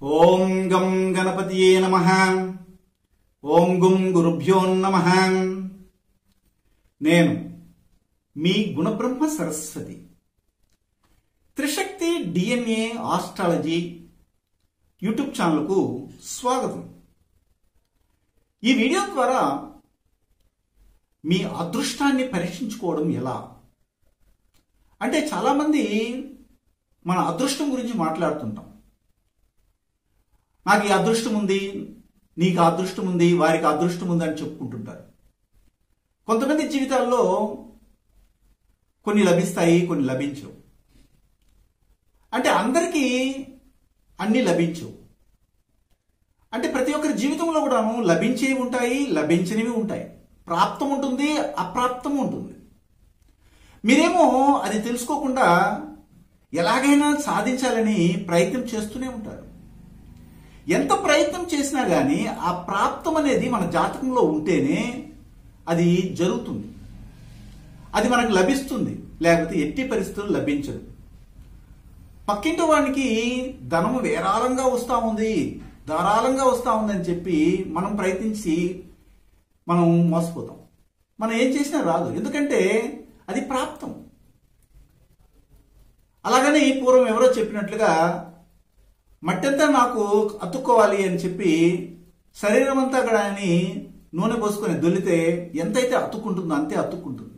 ఓం గం గణపతియే నమః. ఓం గుం గురుభ్యో నమః. నేను మీ Gunabrahma Saraswati. Trishakti DNA astrology YouTube ఛానల్కు స్వాగతం. ఈ వీడియో ద్వారా మీ అదృష్టాన్ని పరీక్షించుకోవడం ఎలా అంటే, చాలామంది మన అదృష్టం గురించి మాట్లాడుతుంటాం. నాకు ఈ అదృష్టం ఉంది, నీకు అదృష్టం ఉంది, వారికి అదృష్టం ఉంది అని చెప్పుకుంటుంటారు. కొంతమంది జీవితాల్లో కొన్ని లభిస్తాయి, కొన్ని లభించవు. అంటే అందరికీ అన్ని లభించవు. అంటే ప్రతి ఒక్కరి జీవితంలో కూడాను లభించేవి ఉంటాయి, లభించనివి ఉంటాయి. ప్రాప్తం ఉంటుంది, అప్రాప్తం ఉంటుంది. మీరేమో అది తెలుసుకోకుండా ఎలాగైనా సాధించాలని ప్రయత్నం చేస్తూనే ఉంటారు. ఎంత ప్రయత్నం చేసినా కానీ ఆ ప్రాప్తం అనేది మన జాతకంలో ఉంటేనే అది జరుగుతుంది, అది మనకు లభిస్తుంది. లేకపోతే ఎట్టి పరిస్థితులు లభించదు. పక్కింటి వాడికి ధనము వేరాళంగా వస్తూ ఉంది, ధారాళంగా వస్తూ ఉందని చెప్పి మనం ప్రయత్నించి మనం మోసపోతాం. మనం ఏం చేసినా రాదు, ఎందుకంటే అది ప్రాప్తం. అలాగని పూర్వం ఎవరో చెప్పినట్లుగా మట్టంతా నాకు అతుక్కోవాలి అని చెప్పి శరీరం అంతా కూడా అని నూనె పోసుకొని దొల్లితే ఎంతైతే అతుక్కుంటుందో అంతే అతుక్కుంటుంది.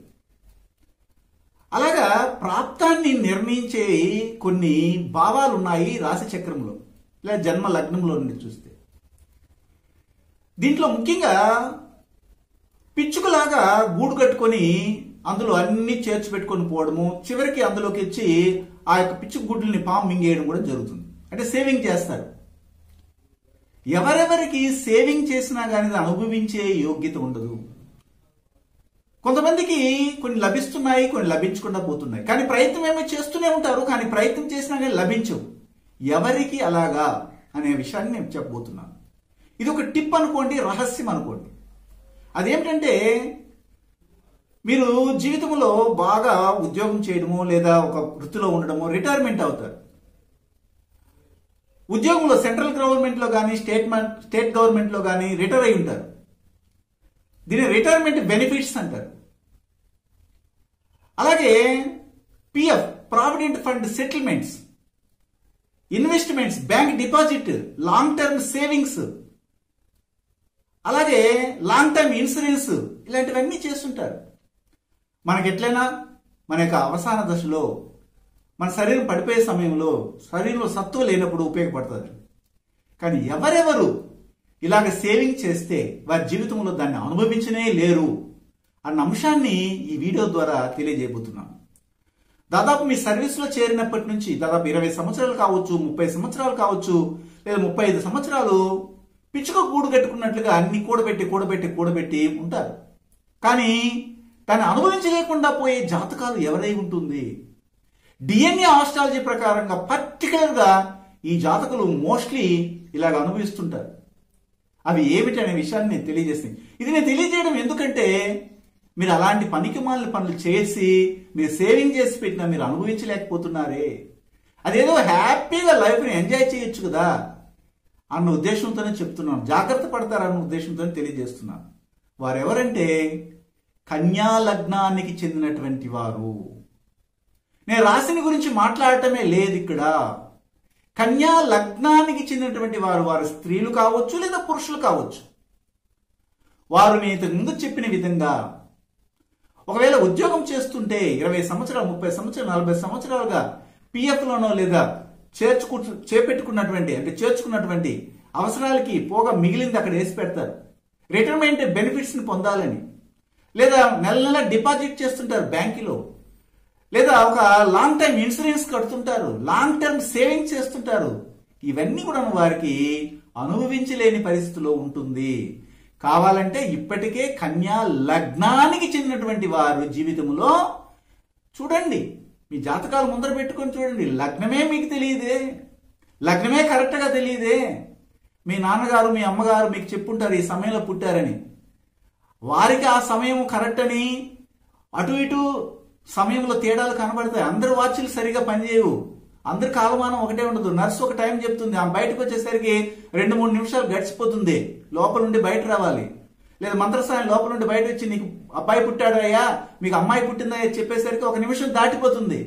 అలాగా ప్రాప్తాన్ని నిర్ణయించే కొన్ని భావాలు ఉన్నాయి రాశి చక్రంలో, లేదా జన్మ లగ్నంలో నుండి చూస్తే. దీంట్లో ముఖ్యంగా పిచ్చుకలాగా గూడు కట్టుకొని అందులో అన్ని చేర్చి పెట్టుకొని పోవడము, చివరికి అందులోకి వచ్చి ఆ యొక్క పిచ్చుక గుడ్లని పాము మింగేయడం కూడా జరుగుతుంది. అంటే సేవింగ్ చేస్తారు. ఎవరెవరికి సేవింగ్ చేసినా కానీ అనుభవించే యోగ్యత ఉండదు. కొంతమందికి కొన్ని లభిస్తున్నాయి, కొన్ని లభించకుండా పోతున్నాయి. కానీ ప్రయత్నం ఏమో చేస్తూనే ఉంటారు, కానీ ప్రయత్నం చేసినా కానీ లభించవు. ఎవరికి అలాగా అనే విషయాన్ని నేను చెప్పబోతున్నాను. ఇది ఒక టిప్ అనుకోండి, రహస్యం అనుకోండి. అదేమిటంటే, మీరు జీవితంలో బాగా ఉద్యోగం చేయడమో లేదా ఒక వృత్తిలో ఉండడమో రిటైర్మెంట్ అవుతారు. ఉద్యోగంలో సెంట్రల్ గవర్నమెంట్లో కానీ స్టేట్ గవర్నమెంట్లో కానీ రిటైర్ అయి ఉంటారు. దీని రిటైర్మెంట్ బెనిఫిట్స్ అంటారు. అలాగే PF, provident fund settlements, investments, bank deposit, long term savings, అలాగే లాంగ్ టర్మ్ ఇన్సూరెన్స్, ఇలాంటివన్నీ చేస్తుంటారు. మనకి ఎట్లయినా మన యొక్క అవసాన దశలో మన శరీరం పడిపోయే సమయంలో శరీరంలో సత్తువ లేనప్పుడు ఉపయోగపడుతుంది. కానీ ఎవరెవరు ఇలాగ సేవింగ్ చేస్తే వారి జీవితంలో దాన్ని అనుభవించనే లేరు అన్న అంశాన్ని ఈ వీడియో ద్వారా తెలియజేయబోతున్నాను. దాదాపు మీ సర్వీస్లో చేరినప్పటి నుంచి దాదాపు 20 సంవత్సరాలు కావచ్చు, 30 సంవత్సరాలు కావచ్చు, లేదా 35 సంవత్సరాలు పిచ్చుక గూడు కట్టుకున్నట్లుగా అన్ని కూడబెట్టి ఉంటారు. కానీ దాన్ని అనుభవించలేకుండా పోయే జాతకాలు ఎవరై ఉంటుంది? DNA ఆస్ట్రాలజీ ప్రకారంగా పర్టికులర్గా ఈ జాతకులు మోస్ట్లీ ఇలాగ అనుభవిస్తుంటారు. అవి ఏమిటి అనే విషయాన్ని నేను తెలియజేస్తాను. ఇది నేను తెలియజేయడం ఎందుకంటే, మీరు అలాంటి పనికిమాలిన పనులు చేసి మీరు సేవింగ్ చేసి పెట్టినా మీరు అనుభవించలేకపోతున్నారే, అదేదో హ్యాపీగా లైఫ్ని ఎంజాయ్ చేయొచ్చు కదా అన్న ఉద్దేశంతోనే చెప్తున్నాను. జాగ్రత్త పడతారన్న ఉద్దేశంతోనే తెలియజేస్తున్నాను. వారెవరంటే కన్యా లగ్నానికి చెందినటువంటి వారు. నేను రాశిని గురించి మాట్లాడటమే లేదు ఇక్కడ. కన్యా లగ్నానికి చెందినటువంటి వారు, వారు స్త్రీలు కావచ్చు లేదా పురుషులు కావచ్చు. వారు నేను ఇంతకు ముందు చెప్పిన విధంగా ఒకవేళ ఉద్యోగం చేస్తుంటే 20 సంవత్సరాలు, 30 సంవత్సరాలు, 40 సంవత్సరాలుగా పిఎఫ్లోనో లేదా చేర్చుకున్నటువంటి అవసరాలకి పోగా మిగిలింది అక్కడ వేసి పెడతారు. రిటైర్మెంట్ బెనిఫిట్స్ని పొందాలని, లేదా నెల నెల డిపాజిట్ చేస్తుంటారు బ్యాంకులో, లేదా ఒక లాంగ్ టైం ఇన్సూరెన్స్ కడుతుంటారు, లాంగ్ టర్మ్ సేవింగ్స్ చేస్తుంటారు. ఇవన్నీ కూడా వారికి అనుభవించలేని పరిస్థితిలో ఉంటుంది. కావాలంటే ఇప్పటికే కన్యా లగ్నానికి చెందినటువంటి వారు జీవితంలో చూడండి, మీ జాతకాలు ముందర పెట్టుకొని చూడండి. లగ్నమే మీకు తెలియదే, లగ్నమే కరెక్ట్గా తెలియదే. మీ నాన్నగారు మీ అమ్మగారు మీకు చెప్పుంటారు ఈ సమయంలో పుట్టారని. వారికి ఆ సమయం కరెక్ట్ అని అటు ఇటు సమయంలో తేడాలు కనబడతాయి. అందరు వాచ్లు సరిగా పనిచేయవు, అందరి కాలమానం ఒకటే ఉండదు. నర్సు ఒక టైం చెప్తుంది, ఆమె బయటకు వచ్చేసరికి 2-3 నిమిషాలు గడిచిపోతుంది, లోపల నుండి బయట రావాలి. లేదా మంత్రసాయం లోపల నుండి బయట వచ్చి నీకు అబ్బాయి పుట్టాడయ్యా, మీకు అమ్మాయి పుట్టిందయ్యా చెప్పేసరికి 1 నిమిషం దాటిపోతుంది.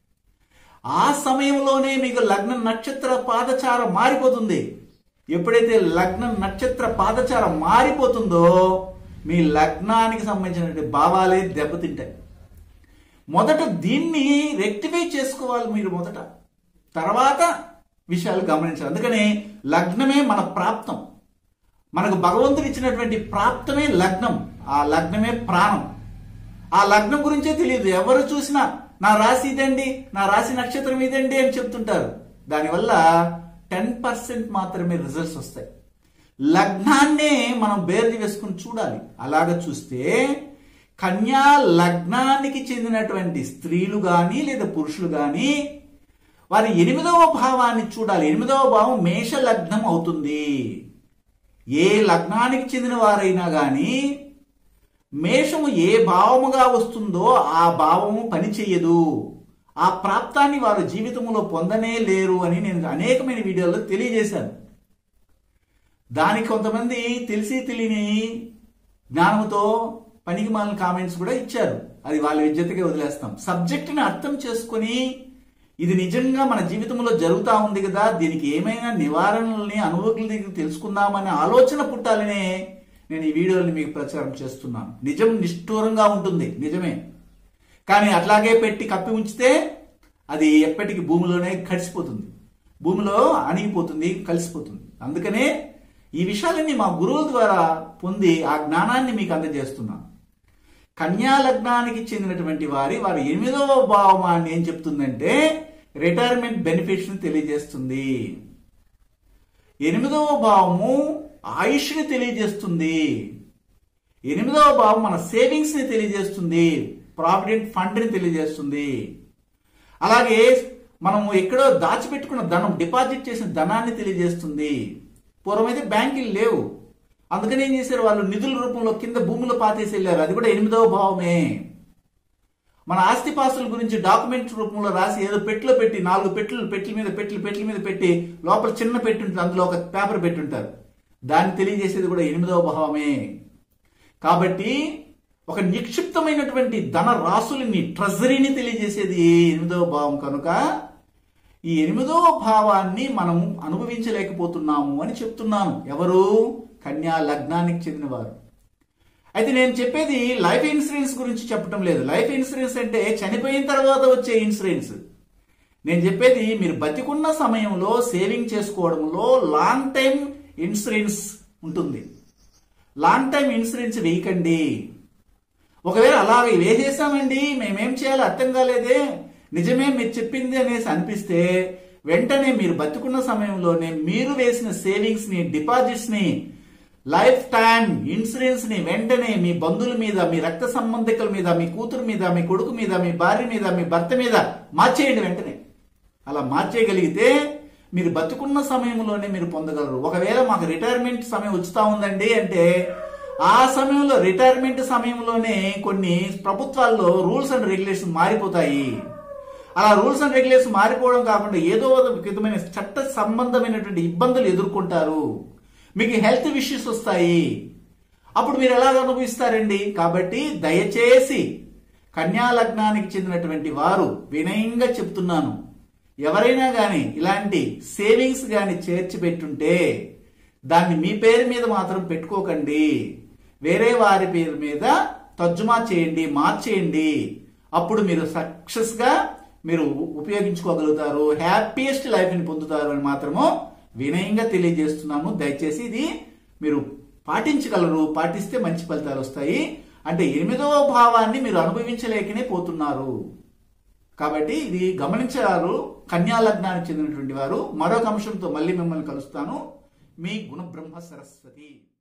ఆ సమయంలోనే మీకు లగ్న నక్షత్ర పాదచారం మారిపోతుంది. ఎప్పుడైతే లగ్న నక్షత్ర పాదచారం మారిపోతుందో మీ లగ్నానికి సంబంధించినటువంటి భావాలే దెబ్బతింటాయి. మొదట దీన్ని రెక్టిఫై చేసుకోవాలి మీరు మొదట, తర్వాత విషయాలు గమనించాలి. అందుకని లగ్నమే మన ప్రాప్తం, మనకు భగవంతుడు ఇచ్చినటువంటి ప్రాప్తమే లగ్నం. ఆ లగ్నమే ప్రాణం. ఆ లగ్నం గురించే తెలియదు. ఎవరు చూసినా నా రాశి ఇదండి, నా రాశి నక్షత్రం ఇదండి అని చెప్తుంటారు. దానివల్ల 10% మాత్రమే రిజల్ట్స్ వస్తాయి. లగ్నాన్నే మనం బేర్ది వేసుకుని చూడాలి. అలాగ చూస్తే కన్యా లగ్నానికి చెందినటువంటి స్త్రీలు గాని లేదా పురుషులు గాని వారి 8వ భావాన్ని చూడాలి. 8వ భావం మేష లగ్నం అవుతుంది. ఏ లగ్నానికి చెందిన వారైనా గాని మేషము ఏ భావముగా వస్తుందో ఆ భావము పనిచేయదు. ఆ ప్రాప్తాన్ని వారు జీవితంలో పొందనే లేరు అని నేను అనేకమైన వీడియోల్లో తెలియజేశాను. దానికి కొంతమంది తెలిసి తెలియని జ్ఞానంతో పనికి మాలిన కామెంట్స్ కూడా ఇచ్చారు. అది వాళ్ళ విద్యతగా వదిలేస్తాం. సబ్జెక్టుని అర్థం చేసుకుని ఇది నిజంగా మన జీవితంలో జరుగుతూ ఉంది కదా, దీనికి ఏమైనా నివారణల్ని అనుభవకుల దగ్గర తెలుసుకుందామనే ఆలోచన పుట్టాలనే నేను ఈ వీడియోని మీకు ప్రచారం చేస్తున్నాను. నిజం నిష్ఠూరంగా ఉంటుంది, నిజమే. కానీ అట్లాగే పెట్టి కప్పి ఉంచితే అది ఎప్పటికీ భూమిలోనే కలిసిపోతుంది, భూమిలో అణిగిపోతుంది, కలిసిపోతుంది. అందుకనే ఈ విషయాలన్నీ మా గురువుల ద్వారా పొంది ఆ జ్ఞానాన్ని మీకు అందజేస్తున్నాను. కన్యా లగ్నానికి చెందినటువంటి వారి 8వ భావాన్ని ఏం చెప్తుందంటే రిటైర్మెంట్ బెనిఫిట్స్ ని తెలియజేస్తుంది. 8వ భావము ఆయుష్ని తెలియజేస్తుంది. 8వ భావం మన సేవింగ్స్ ని తెలియజేస్తుంది, ప్రావిడెంట్ ఫండ్ ని తెలియజేస్తుంది. అలాగే మనము ఎక్కడో దాచిపెట్టుకున్న ధనం, డిపాజిట్ చేసిన ధనాన్ని తెలియజేస్తుంది. పూర్వమైతే బ్యాంకులు లేవు, అందుకని ఏం చేశారు వాళ్ళు నిధుల రూపంలో కింద భూమిలో పాతేసి వెళ్ళారు. అది కూడా 8వ భావమే. మన ఆస్తిపాస్తుల గురించి డాక్యుమెంట్ రూపంలో రాసి ఏదో పెట్టిలో పెట్టి 4 పెట్టెల మీద పెట్టి లోపల చిన్న పెట్టి ఉంటుంది, అందులో ఒక పేపర్ పెట్టుంటారు. దాన్ని తెలియజేసేది కూడా 8వ భావమే. కాబట్టి ఒక నిక్షిప్తమైనటువంటి ధన రాసులని, ట్రెజరీని తెలియజేసేది 8వ భావం. కనుక ఈ 8వ భావాన్ని మనం అనుభవించలేకపోతున్నాము అని చెప్తున్నాను. ఎవరు? కన్యా లగ్నానికి చెందినవారు. అయితే నేను చెప్పేది లైఫ్ ఇన్సూరెన్స్ గురించి చెప్పటం లేదు. లైఫ్ ఇన్సూరెన్స్ అంటే చనిపోయిన తర్వాత వచ్చే ఇన్సూరెన్స్. నేను చెప్పేది మీరు బతికున్న సమయంలో సేవింగ్ చేసుకోవడంలో లాంగ్ టైం ఇన్సూరెన్స్ ఉంటుంది. లాంగ్ టైం ఇన్సూరెన్స్ వేయకండి. ఒకవేళ అలాగే వేసేసామండి, మేమేం చేయాలో అర్థం కాలేదే, నిజమే మీరు చెప్పింది అనేసి అనిపిస్తే వెంటనే మీరు బతుకున్న సమయంలోనే మీరు వేసిన సేవింగ్స్ ని, డిపాజిట్స్ ని, లైఫ్ టైం ఇన్సూరెన్స్ ని వెంటనే మీ బంధువుల మీద, మీ రక్త సంబంధికుల మీద, మీ కూతురు మీద, మీ కొడుకు మీద, మీ భార్య మీద, మీ భర్త మీద మార్చేయండి వెంటనే. అలా మార్చేయగలిగితే మీరు బతుకున్న సమయంలోనే మీరు పొందగలరు. ఒకవేళ మాకు రిటైర్మెంట్ సమయం వచ్చుతా ఉందండి అంటే ఆ సమయంలో, రిటైర్మెంట్ సమయంలోనే కొన్ని ప్రభుత్వాల్లో రూల్స్ అండ్ రెగ్యులేషన్ మారిపోతాయి. అలా రూల్స్ అండ్ రెగ్యులేషన్ మారిపోవడం కాకుండా ఏదో విధమైన చట్ట సంబంధమైనటువంటి ఇబ్బందులు ఎదుర్కొంటారు, మీకు హెల్త్ ఇష్యూస్ వస్తాయి. అప్పుడు మీరు ఎలాగ అనుభవిస్తారండి? కాబట్టి దయచేసి కన్యా లగ్నానికి చెందినటువంటి వారు వినయంగా చెప్తున్నాను, ఎవరైనా గాని ఇలాంటి సేవింగ్స్ గాని చేర్చి పెట్టుంటే దాన్ని మీ పేరు మీద మాత్రం పెట్టుకోకండి. వేరే వారి పేరు మీద తర్జుమా చేయండి, మార్చేయండి. అప్పుడు మీరు సక్సెస్ గా మీరు ఉపయోగించుకోగలుగుతారు, హ్యాపీయెస్ట్ లైఫ్ ని పొందుతారు అని మాత్రము వినయంగా తెలియజేస్తున్నాను. దయచేసి ఇది మీరు పాటించగలరు, పాటిస్తే మంచి ఫలితాలు వస్తాయి. అంటే 8వ భావాన్ని మీరు అనుభవించలేకనే పోతున్నారు. కాబట్టి ఇది గమనించారు కన్యా లగ్నానికి చెందినటువంటి వారు. మరొక అంశంతో మళ్ళీ మిమ్మల్ని కలుస్తాను. మీ గుణబ్రహ్మ సరస్వతి.